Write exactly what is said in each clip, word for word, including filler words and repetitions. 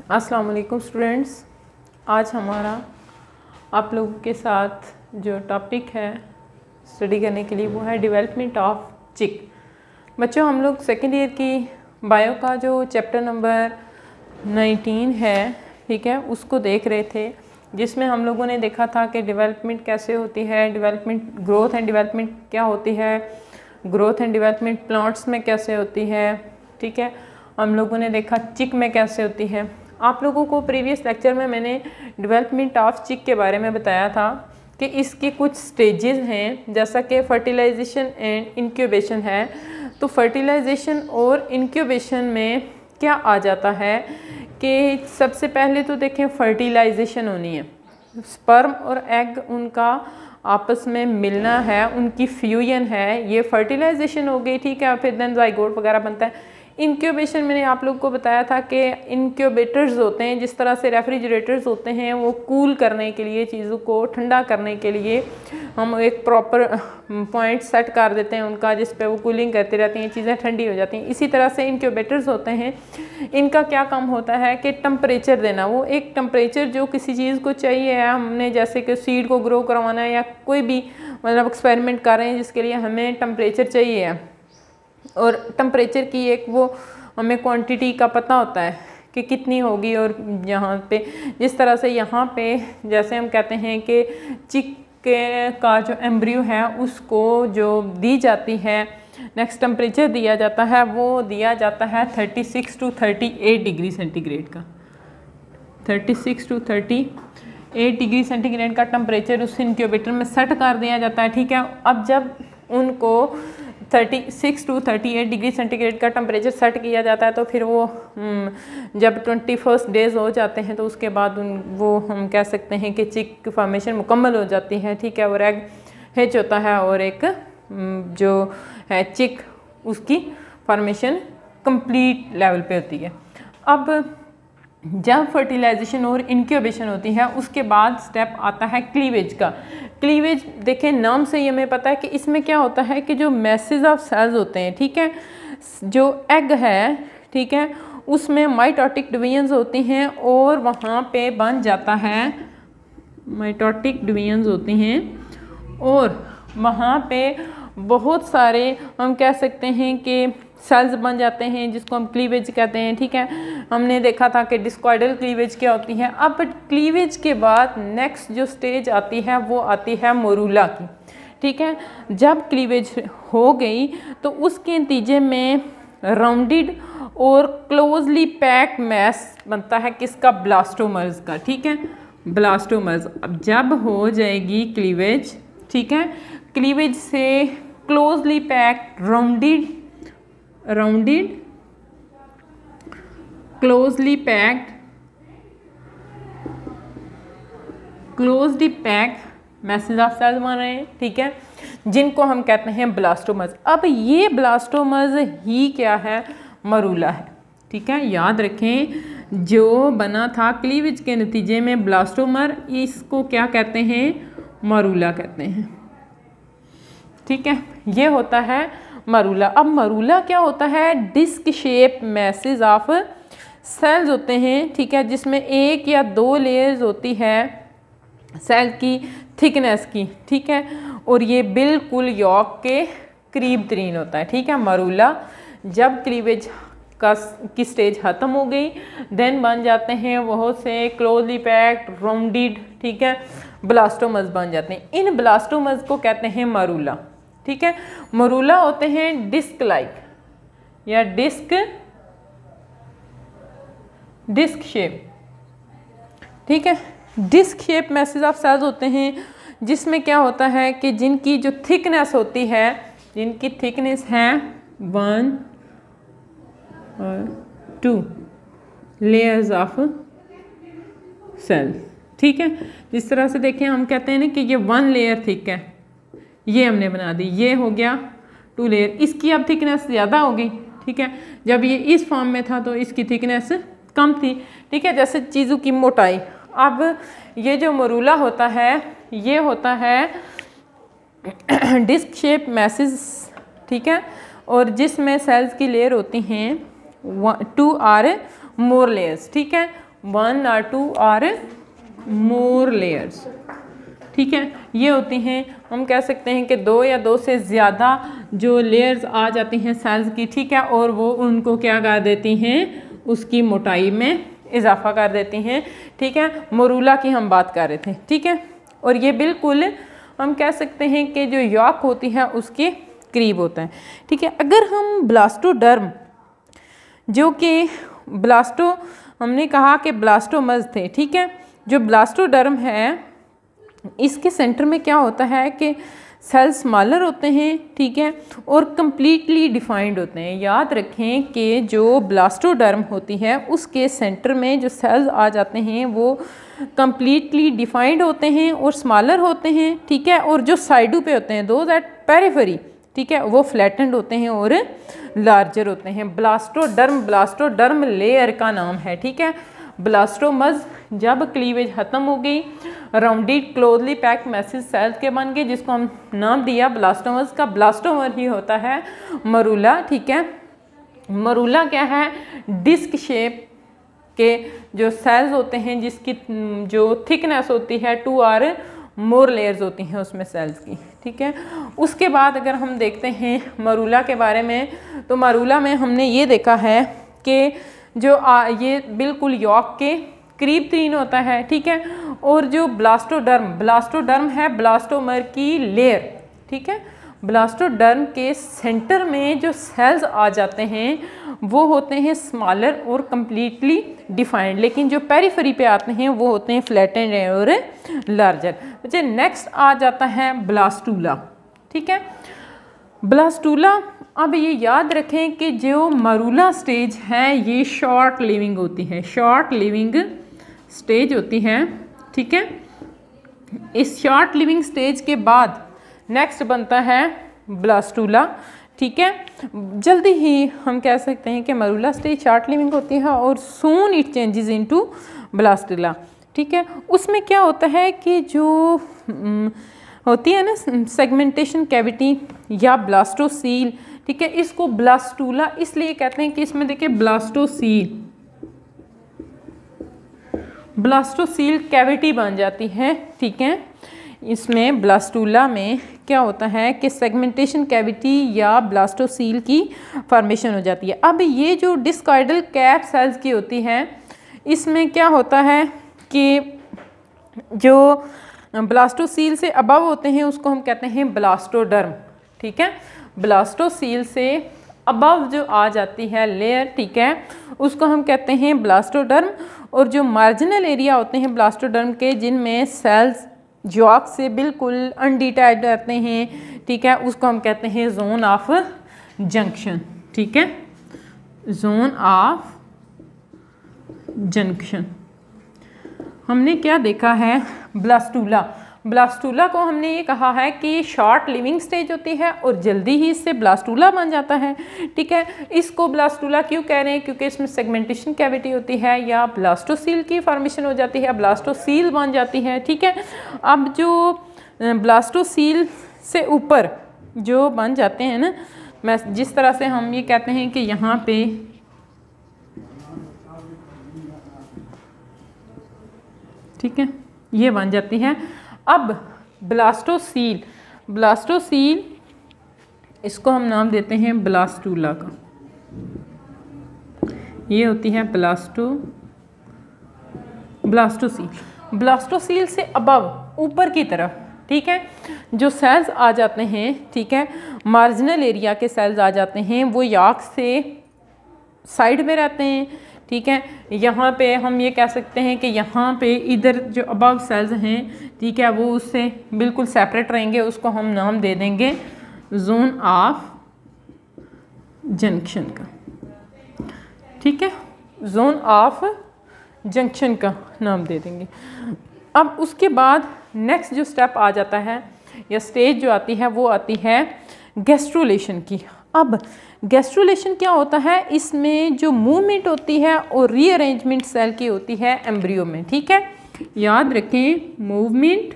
अस्सलाम वालेकुम स्टूडेंट्स, आज हमारा आप लोगों के साथ जो टॉपिक है स्टडी करने के लिए वो है डेवलपमेंट ऑफ चिक। बच्चों, हम लोग सेकेंड ईयर की बायो का जो चैप्टर नंबर नाइनटीन है, ठीक है, उसको देख रहे थे, जिसमें हम लोगों ने देखा था कि डेवलपमेंट कैसे होती है, डेवलपमेंट ग्रोथ एंड डेवलपमेंट क्या होती है, ग्रोथ एंड डेवलपमेंट प्लांट्स में कैसे होती है, ठीक है। हम लोगों ने देखा चिक में कैसे होती है। आप लोगों को प्रीवियस लेक्चर में मैंने डेवलपमेंट ऑफ चिक के बारे में बताया था कि इसके कुछ स्टेजेस हैं, जैसा कि फर्टिलाइजेशन एंड इंक्यूबेशन है। तो फर्टिलाइजेशन और इंक्यूबेशन में क्या आ जाता है कि सबसे पहले तो देखें फर्टिलाइजेशन होनी है, स्पर्म और एग उनका आपस में मिलना है, उनकी फ्यूजन है, ये फर्टिलाइजेशन हो गई, ठीक है। फिर देन जाइगोट वगैरह बनता है। इंक्यूबेशन मैंने आप लोगों को बताया था कि इंक्यूबेटर्स होते हैं, जिस तरह से रेफ्रिजरेटर्स होते हैं, वो कूल करने के लिए, चीज़ों को ठंडा करने के लिए हम एक प्रॉपर पॉइंट सेट कर देते हैं उनका, जिस पे वो कूलिंग करती रहती हैं, चीज़ें ठंडी हो जाती हैं। इसी तरह से इंक्यूबेटर्स होते हैं, इनका क्या काम होता है कि टेम्परेचर देना। वो एक टेम्परेचर जो किसी चीज़ को चाहिए है, हमने जैसे कि सीड को ग्रो करवाना है या कोई भी मतलब एक्सपेरिमेंट कर रहे हैं जिसके लिए हमें टेम्परेचर चाहिए है, और टेम्परेचर की एक वो हमें क्वांटिटी का पता होता है कि कितनी होगी। और यहाँ पे जिस तरह से यहाँ पे जैसे हम कहते हैं कि चिक का जो एम्ब्रियो है उसको जो दी जाती है, नेक्स्ट टेम्परेचर दिया जाता है, वो दिया जाता है thirty six to thirty eight degree centigrade का। Thirty six to thirty eight degree centigrade का टेम्परेचर उस इंक्यूबेटर में सेट कर दिया जाता है, ठीक है। अब जब उनको thirty six to thirty eight degree centigrade का टेम्परेचर सेट किया जाता है, तो फिर वो जब ट्वेंटी फर्स्ट डेज हो जाते हैं तो उसके बाद उन वो हम कह सकते हैं कि चिक फॉर्मेशन मुकम्मल हो जाती है, ठीक है। और एग हैच होता है और एक जो है चिक, उसकी फॉर्मेशन कंप्लीट लेवल पे होती है। अब जब फर्टिलाइजेशन और इंक्यूबेशन होती है, उसके बाद स्टेप आता है क्लीवेज का। क्लीवेज देखें, नाम से ही हमें पता है कि इसमें क्या होता है कि जो मैसेज ऑफ सेल्स होते हैं, ठीक है, जो एग है, ठीक है, उसमें माइटोटिक डिवीजन्स होती हैं और वहाँ पे बन जाता है, माइटोटिक डिवीजन्स होती हैं और वहाँ पे बहुत सारे हम कह सकते हैं कि सेल्स बन जाते हैं, जिसको हम क्लीवेज कहते हैं, ठीक है। हमने देखा था कि डिस्कॉइडल क्लीवेज क्या होती है। अब क्लीवेज के बाद नेक्स्ट जो स्टेज आती है वो आती है मोरूला की, ठीक है। जब क्लीवेज हो गई तो उसके नतीजे में राउंडेड और क्लोजली पैक्ड मैस बनता है किसका, ब्लास्टोमर्स का, ठीक है, ब्लास्टोमर्स। अब जब हो जाएगी क्लीवेज, ठीक है, क्लीवेज से closely packed rounded rounded closely packed closely packed masses of cells बन रहे हैं, ठीक है, जिनको हम कहते हैं ब्लास्टोमर्स। अब ये ब्लास्टोमर्स ही क्या है, मरूला है, ठीक है। याद रखें, जो बना था क्लीवेज के नतीजे में ब्लास्टोमर, इसको क्या कहते हैं, मरूला कहते हैं, ठीक है। ये होता है मरूला। अब मरूला क्या होता है, disc shape masses of cells होते हैं, ठीक है, जिसमें एक या दो लेयर्स होती है सेल की थिकनेस की, ठीक है, और ये बिल्कुल यॉक के करीब तरीन होता है, ठीक है। मरूला जब क्लीवेज का की स्टेज ख़त्म हो गई, देन बन जाते हैं बहुत से क्लोजली पैक्ड राउंडेड, ठीक है, ब्लास्टोमर्स बन जाते हैं। इन ब्लास्टोमर्स को कहते हैं मरूला, ठीक है। मरूला होते हैं डिस्क लाइक या डिस्क डिस्क शेप, ठीक है। Disc shape masses of cells होते हैं, जिसमें क्या होता है कि जिनकी जो थिकनेस होती है, जिनकी थिकनेस है वन और टू लेयर्स ऑफ सेल, ठीक है। जिस तरह से देखें, हम कहते हैं ना कि ये वन लेयर थिक है, ये हमने बना दी, ये हो गया टू लेयर। इसकी अब थिकनेस ज़्यादा होगी, ठीक है। जब ये इस फॉर्म में था तो इसकी थिकनेस कम थी, ठीक है, जैसे चीज़ों की मोटाई। अब ये जो मरूला होता है, ये होता है डिस्क शेप मैसेज, ठीक है, और जिसमें सेल्स की लेयर होती हैं टू आर मोर लेयर्स, ठीक है। वन और टू और मोर लेयर्स। ठीक है, ये होती हैं, हम कह सकते हैं कि दो या दो से ज़्यादा जो लेयर्स आ जाती हैं सेल्स की। ठीक है, और वो उनको क्या कर देती हैं, उसकी मोटाई में इजाफा कर देती हैं। ठीक है, मोरूला की हम बात कर रहे थे। ठीक है, और ये बिल्कुल हम कह सकते हैं कि जो यॉक होती है उसके करीब होता है। ठीक है, अगर हम ब्लास्टोडर्म जो कि ब्लास्टो हमने कहा कि ब्लास्टोमज थे। ठीक है, जो ब्लास्टोडर्म है इसके सेंटर में क्या होता है कि सेल स्मॉलर होते हैं। ठीक है, और कम्प्लीटली डिफाइंड होते हैं। याद रखें कि जो ब्लास्टोडर्म होती है उसके सेंटर में जो सेल्स आ जाते हैं वो कम्प्लीटली डिफाइंड होते हैं और स्मॉलर होते हैं। ठीक है, और जो साइडों पे होते हैं दो दैट पेरिफेरी, ठीक है, वो फ्लैटेंड होते हैं और लार्जर होते हैं। ब्लास्टोडर्म ब्लास्टोडर्म लेयर का नाम है। ठीक है, ब्लास्टोमज जब क्लीवेज ख़त्म हो गई, rounded closely packed masses cells के बन गए, जिसको हम नाम दिया ब्लास्टोमज का। ब्लास्टोमर ही होता है मरूला। ठीक है, मरूला क्या है, डिस्क शेप के जो सेल्स होते हैं जिसकी जो थिकनेस होती है टू आर मोर लेयर्स होती हैं उसमें सेल्स की। ठीक है, उसके बाद अगर हम देखते हैं मरूला के बारे में, तो मरूला में हमने ये देखा है कि जो आ, ये बिल्कुल यॉक के करीब तीन होता है। ठीक है, और जो ब्लास्टोडर्म ब्लास्टोडर्म है ब्लास्टोमर की लेयर। ठीक है, ब्लास्टोडर्म के सेंटर में जो सेल्स आ जाते हैं वो होते हैं स्मॉलर और कम्प्लीटली डिफाइंड, लेकिन जो पेरिफेरी पे आते हैं वो होते हैं फ्लैटेंड और लार्जर। अच्छा, नेक्स्ट आ जाता है ब्लास्टूला। ठीक है, ब्लास्टूला, अब ये याद रखें कि जो मरूला स्टेज है ये शॉर्ट लिविंग होती है, शॉर्ट लिविंग स्टेज होती है। ठीक है, इस शॉर्ट लिविंग स्टेज के बाद नेक्स्ट बनता है ब्लास्टूला। ठीक है, जल्दी ही हम कह सकते हैं कि मरूला स्टेज शॉर्ट लिविंग होती है और soon it changes into blastula. ठीक है, उसमें क्या होता है कि जो होती है ना सेगमेंटेशन कैविटी या ब्लास्टोसील। ठीक है, इसको ब्लास्टूला इसलिए कहते हैं कि इसमें देखिए ब्लास्टोसील ब्लास्टोसील कैविटी बन जाती है। ठीक है, इसमें ब्लास्टूला में क्या होता है कि सेगमेंटेशन कैविटी या ब्लास्टोसील की फॉर्मेशन हो जाती है। अब ये जो डिस्कॉइडल कैप सेल्स की होती है इसमें क्या होता है कि जो ब्लास्टोसील से अबव होते हैं उसको हम कहते हैं ब्लास्टोडर्म। ठीक है, ब्लास्टोसील से अबव जो आ जाती है लेयर, ठीक है, उसको हम कहते हैं ब्लास्टोडर्म। और जो मार्जिनल एरिया होते हैं ब्लास्टोडर्म के जिनमें सेल्स जॉक से बिल्कुल अनडिटैच्ड रहते हैं, ठीक है, उसको हम कहते हैं जोन ऑफ जंक्शन। ठीक है, जोन ऑफ जंक्शन। हमने क्या देखा है, ब्लास्टूला ब्लास्टूला को हमने ये कहा है कि शॉर्ट लिविंग स्टेज होती है और जल्दी ही इससे ब्लास्टूला बन जाता है। ठीक है, इसको ब्लास्टूला क्यों कह रहे हैं, क्योंकि इसमें सेगमेंटेशन कैविटी होती है या ब्लास्टोसील की फॉर्मेशन हो जाती है, ब्लास्टोसील बन जाती है। ठीक है, अब जो ब्लास्टोसील से ऊपर जो बन जाते हैं ना, मैं जिस तरह से हम ये कहते हैं कि यहाँ पे ठीक है ये बन जाती है। अब ब्लास्टोसील ब्लास्टोसील इसको हम नाम देते हैं ब्लास्टूला का। ये होती है ब्लास्टो ब्लास्टोसील ब्लास्टोसील से अबव ऊपर की तरफ, ठीक है, जो सेल्स आ जाते हैं, ठीक है, मार्जिनल एरिया के सेल्स आ जाते हैं, वो याक से साइड में रहते हैं। ठीक है, यहाँ पे हम ये कह सकते हैं कि यहाँ पे इधर जो अबव सेल्स हैं, ठीक है, वो उससे बिल्कुल सेपरेट रहेंगे, उसको हम नाम दे देंगे जोन ऑफ जंक्शन का। ठीक है, जोन ऑफ जंक्शन का नाम दे देंगे। अब उसके बाद नेक्स्ट जो स्टेप आ जाता है या स्टेज जो आती है वो आती है गैस्ट्रुलेशन की। अब गैस्ट्रुलेशन क्या होता है, इसमें जो मूवमेंट होती है और रीअरेंजमेंट सेल की होती है एम्ब्रियो में। ठीक है, याद रखें, movement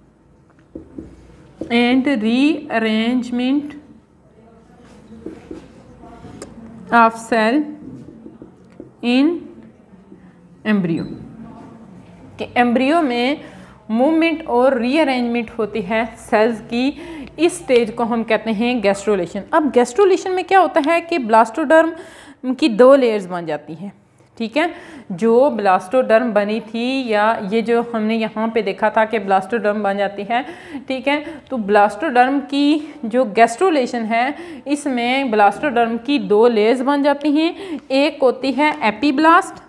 and rearrangement of cell in embryo. कि एम्ब्रियो में मूवमेंट और रीअरेंजमेंट होती है सेल्स की, इस स्टेज को हम कहते हैं गैस्ट्रोलेशन। अब गैस्ट्रोलेशन में क्या होता है कि ब्लास्टोडर्म की दो लेयर्स बन जाती हैं, ठीक है। जो ब्लास्टोडर्म बनी थी, या ये जो हमने यहाँ पे देखा था कि ब्लास्टोडर्म बन जाती है, ठीक है, तो ब्लास्टोडर्म की जो गैस्ट्रोलेशन है इसमें ब्लास्टोडर्म की दो लेयर्स बन जाती हैं। एक होती है एपीब्लास्ट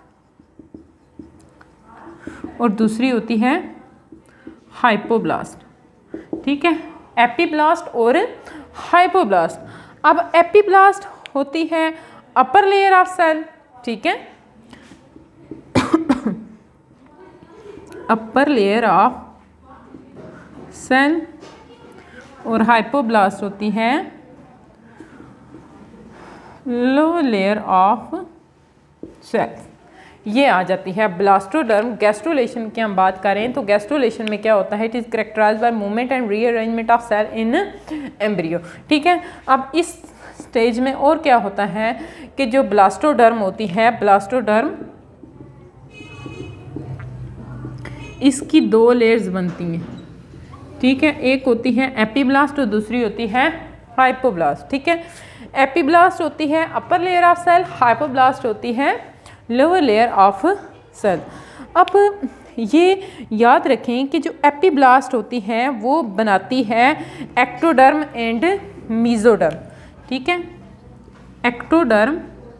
और दूसरी होती है हाइपोब्लास्ट, ठीक है, एपीब्लास्ट और हाइपोब्लास्ट। अब एपीब्लास्ट होती है अपर लेयर ऑफ सेल, ठीक है, अपर लेयर ऑफ सेल, और हाइपोब्लास्ट होती है लोअर लेयर ऑफ सेल। ये आ जाती है ब्लास्टोडर्म। गैस्ट्रोलेशन की हम बात करें तो गैस्ट्रोलेशन में क्या होता है, it is characterised by movement and rearrangement of cell in embryo, ठीक है। अब इस स्टेज में और क्या होता है कि जो ब्लास्टोडर्म होती है, ब्लास्टोडर्म इसकी दो लेयर्स बनती हैं, ठीक है, एक होती है एपीब्लास्ट और दूसरी होती है हाइपोब्लास्ट, ठीक है। एपीब्लास्ट होती है upper layer of cell, hypoblast होती है लोअर लेयर ऑफ सेल। अब ये याद रखें कि जो एपीब्लास्ट होती है वो बनाती है एक्टोडर्म एंड मीजोडर्म, ठीक है, एक्टोडर्म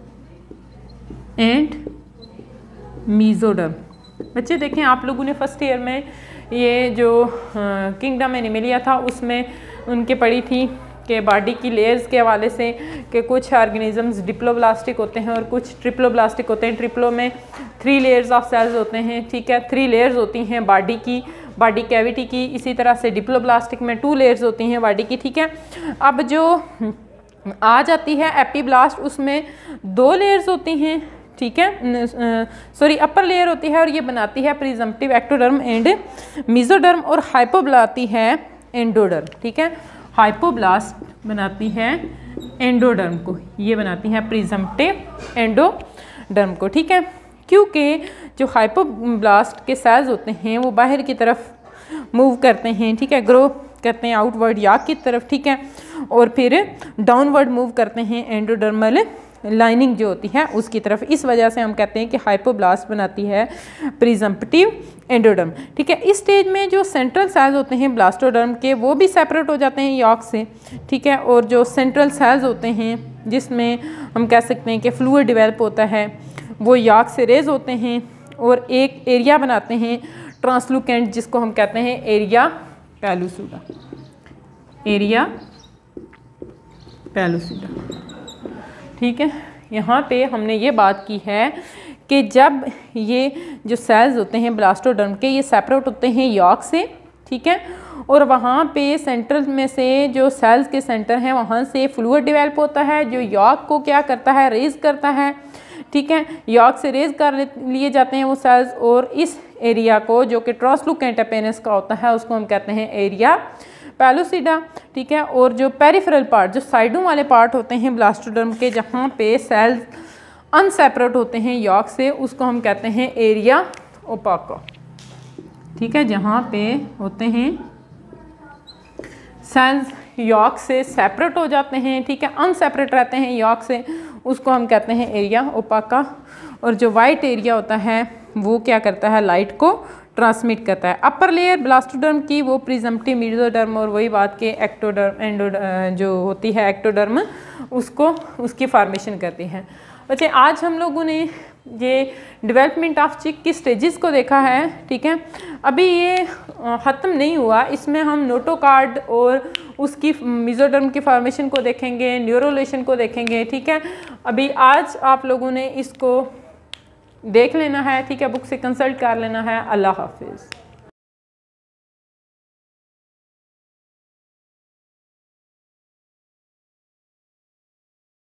एंड मीजोडर्म। बच्चे देखें, आप लोगों ने फर्स्ट ईयर में ये जो किंगडम एनिमलिया था उसमें उनके पढ़ी थी कि बॉडी की लेयर्स के हवाले से कि कुछ ऑर्गेनिजम्स डिप्लोब्लास्टिक होते हैं और कुछ ट्रिप्लोब्लास्टिक होते हैं। ट्रिप्लो में थ्री लेयर्स ऑफ सेल्स होते हैं, ठीक है, थ्री लेयर्स होती हैं बॉडी की, बॉडी कैविटी की। इसी तरह से डिप्लोब्लास्टिक में टू लेयर्स होती हैं बॉडी की, ठीक है। अब जो आ जाती है एपीब्लास्ट, उसमें दो लेयर्स होती हैं, ठीक है, सॉरी अपर लेयर होती है और ये बनाती है प्रिजम्पटिव एक्टोडर्म एंड मीजोडर्म, और हाइपोब्लाती है एंडोडर्म, ठीक है। हाइपोब्लास्ट बनाती है एंडोडर्म को, ये बनाती है प्रिजम्पटिव एंडोडर्म को, ठीक है। क्योंकि जो हाइपोब्लास्ट के सेल्स होते हैं वो बाहर की तरफ मूव करते हैं, ठीक है, ग्रो करते हैं आउटवर्ड याक की तरफ, ठीक है, और फिर डाउनवर्ड मूव करते हैं एंडोडर्मल लाइनिंग जो होती है उसकी तरफ। इस वजह से हम कहते हैं कि हाइपोब्लास्ट बनाती है प्रिजम्पटिव एंडोडर्म, ठीक है। इस स्टेज में जो सेंट्रल सेल्स होते हैं ब्लास्टोडर्म के वो भी सेपरेट हो जाते हैं यॉक से, ठीक है, और जो सेंट्रल सेल्स होते हैं जिसमें हम कह सकते हैं कि फ्लूइड डेवलप होता है वो यॉक से रेज होते हैं और एक एरिया बनाते हैं ट्रांसलूकेंट, जिसको हम कहते हैं एरिया पेलुसिडा, एरिया पेलुसिडा, ठीक है। यहाँ पे हमने ये बात की है कि जब ये जो सेल्स होते हैं ब्लास्टोडर्म के ये सेपरेट होते हैं यॉक से, ठीक है, और वहाँ पे सेंटर में से जो सेल्स के सेंटर हैं वहाँ से फ्लूइड डेवलप होता है जो यॉक को क्या करता है, रेज करता है, ठीक है। यॉक से रेज कर लिए जाते हैं वो सेल्स, और इस एरिया को जो कि ट्रांसलूकेंट अपीयरेंस का होता है उसको हम कहते हैं एरिया पेलुसिडा, ठीक है। और जो पेरिफेरल पार्ट, जो साइडों वाले पार्ट होते हैं ब्लास्टोडर्म के जहाँ पे सेल्स अनसेपरेट होते हैं यॉक से, उसको हम कहते हैं एरिया ओपाका, ठीक है। जहाँ पे होते हैं सेल्स यॉक से सेपरेट हो जाते हैं, ठीक है, अनसेपरेट रहते हैं यॉक से, उसको हम कहते हैं एरिया ओपाका। और जो वाइट एरिया होता है वो क्या करता है, लाइट को ट्रांसमिट करता है। अपर लेयर ब्लास्टोडर्म की वो प्रिजम्पटिव मीजोडर्म, और वही बात के एक्टोडर्म एंडोडर्म जो होती है एक्टोडर्म, उसको उसकी फॉर्मेशन करती है। बच्चे आज हम लोगों ने ये डेवलपमेंट ऑफ चिक की स्टेजेस को देखा है, ठीक है। अभी ये ख़त्म नहीं हुआ, इसमें हम नोटोकार्ड और उसकी मीजोडर्म की फॉर्मेशन को देखेंगे, न्यूरोलेशन को देखेंगे, ठीक है। अभी आज आप लोगों ने इसको देख लेना है, ठीक है, बुक से कंसल्ट कर लेना है। अल्लाह हाफिज़।